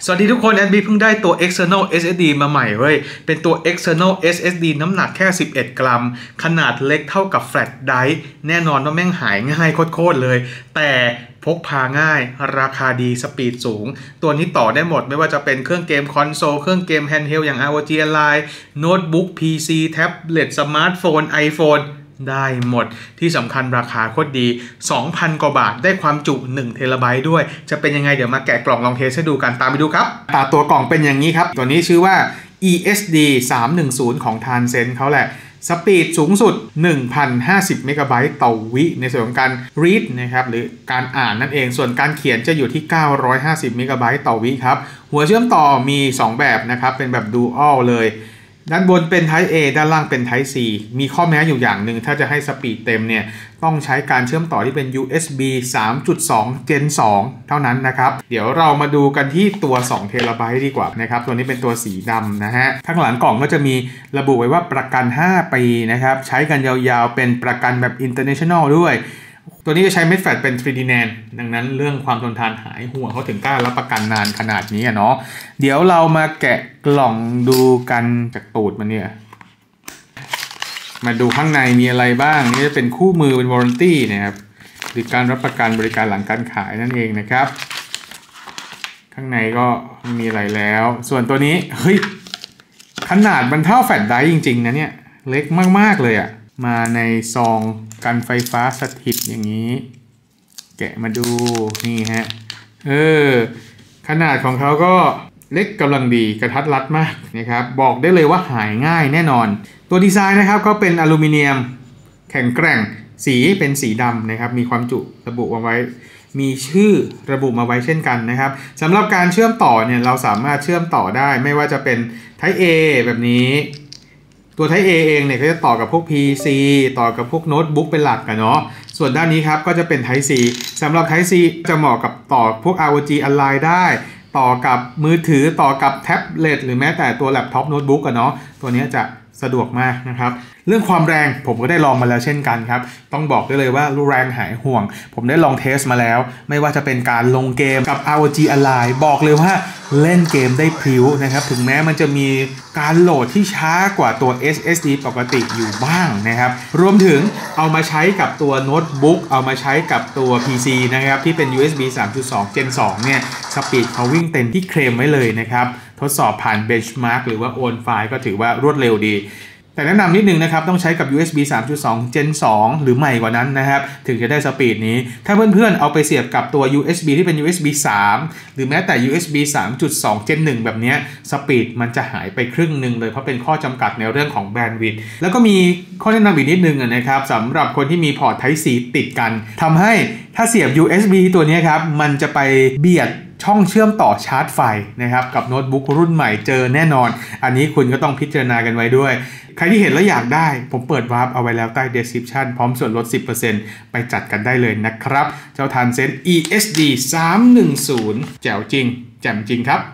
สวัสดีทุกคนแอดบีเพิ่งได้ตัว external SSD มาใหม่เว้ยเป็นตัว external SSD น้ำหนักแค่11 กรัมขนาดเล็กเท่ากับ flash drive แน่นอนว่าแม่งหายง่ายโคตรเลยแต่พกพาง่ายราคาดีสปีดสูงตัวนี้ต่อได้หมดไม่ว่าจะเป็นเครื่องเกมคอนโซลเครื่องเกม handheld อย่าง ROG Ally โน้ตบุ๊ก PC แท็บเล็ตสมาร์ทโฟน iPhoneได้หมดที่สำคัญราคาโคตรดี 2,000 กว่าบาทได้ความจุ1 เทราไบต์ด้วยจะเป็นยังไงเดี๋ยวมาแกะกล่องลองเทสให้ดูกันตามไปดูครับตัวกล่องเป็นอย่างนี้ครับตัวนี้ชื่อว่า ESD 310 ของ Transcend เขาแหละสปีดสูงสุด 1,050 เมกะไบต์ต่อวิในส่วนของการ read นะครับหรือการอ่านนั่นเองส่วนการเขียนจะอยู่ที่ 950 เมกะไบต์ต่อวิครับหัวเชื่อมต่อมี 2 แบบนะครับเป็นแบบ Dual เลยด้านบนเป็น Type A ด้านล่างเป็น Type C มีข้อแม้อยู่อย่างหนึ่งถ้าจะให้สปีดเต็มเนี่ยต้องใช้การเชื่อมต่อที่เป็น USB 3.2 Gen 2 เท่านั้นนะครับเดี๋ยวเรามาดูกันที่ตัว2 เทราไบต์ดีกว่านะครับตัวนี้เป็นตัวสีดำนะฮะข้างหลังกล่องก็จะมีระบุไว้ว่าประกัน 5 ปีนะครับใช้กันยาวๆเป็นประกันแบบ International ด้วยตัวนี้จะใช้เม็ดแฟลตเป็น 3D NAND ดังนั้นเรื่องความทนทานหายห่วงเขาถึงกล้ารับประกันนานขนาดนี้เนาะเดี๋ยวเรามาแกะกล่องดูกันจากตูดมันเนี่ยมาดูข้างในมีอะไรบ้างนี่จะเป็นคู่มือเป็น warranty นะครับหรือการรับประกันบริการหลังการขายนั่นเองนะครับข้างในก็มีอะไรแล้วส่วนตัวนี้เฮ้ยขนาดมันเท่าแฟลชไดรฟ์จริงๆนะเนี่ยเล็กมากๆเลยอะมาในซองกันไฟฟ้าสถิตอย่างนี้แกะมาดูนี่ฮะขนาดของเขาก็เล็กกำลังดีกระทัดรัดมากนะครับบอกได้เลยว่าหายง่ายแน่นอนตัวดีไซน์นะครับก็เป็นอลูมิเนียมแข็งแกร่งสีเป็นสีดำนะครับมีความจุระบุมาไว้มีชื่อระบุมาไว้เช่นกันนะครับสำหรับการเชื่อมต่อเนี่ยเราสามารถเชื่อมต่อได้ไม่ว่าจะเป็น Type A แบบนี้ตัว Type A เองเนี่ยก็จะต่อกับพวก PC ต่อกับพวกโน้ตบุ๊กเป็นหลักกันเนาะส่วนด้านนี้ครับก็จะเป็น Type C สำหรับ Type C จะเหมาะกับต่อพวก ROG Ally ได้ต่อกับมือถือต่อกับแท็บเล็ตหรือแม้แต่ตัวแล็ปท็อปโน้ตบุ๊กกันเนาะตัวนี้จะสะดวกมากนะครับเรื่องความแรงผมก็ได้ลองมาแล้วเช่นกันครับต้องบอกได้เลยว่าแรงหายห่วงผมได้ลองเทสมาแล้วไม่ว่าจะเป็นการลงเกมกับ ROG Ally บอกเลยว่าเล่นเกมได้พริ้วนะครับถึงแม้มันจะมีการโหลดที่ช้ากว่าตัว SSD ปกติอยู่บ้างนะครับรวมถึงเอามาใช้กับตัวโน้ตบุ๊กเอามาใช้กับตัว PC นะครับที่เป็น USB 3.2 Gen 2 เนี่ยสปีดเขาวิ่งเต็มที่เคลมไว้เลยนะครับทดสอบผ่าน Benchmark หรือว่า Own File ก็ถือว่ารวดเร็วดีแต่แนะนำนิดนึงนะครับต้องใช้กับ USB 3.2 Gen 2 หรือใหม่กว่านั้นนะครับถึงจะได้สปีดนี้ถ้าเพื่อนๆเอาไปเสียบกับตัว USB ที่เป็น USB 3 หรือแม้แต่ USB 3.2 Gen 1 แบบนี้สปีดมันจะหายไปครึ่งหนึ่งเลยเพราะเป็นข้อจำกัดในเรื่องของแบนด์วิดต์แล้วก็มีข้อแนะนำอีกนิดนึงนะครับสำหรับคนที่มีพอร์ต Type C ติดกันทำให้ถ้าเสียบ USB ตัวนี้ครับมันจะไปเบียดช่องเชื่อมต่อชาร์จไฟนะครับกับโน้ตบุ๊กรุ่นใหม่เจอแน่นอนอันนี้คุณก็ต้องพิจารณากันไว้ด้วยใครที่เห็นแล้วอยากได้ผมเปิดวาร์ปเอาไว้แล้วใต้ description พร้อมส่วนลด 10% ไปจัดกันได้เลยนะครับเจ้า Transcend ESD 310แจ๋วจริงแจ่มจริงครับ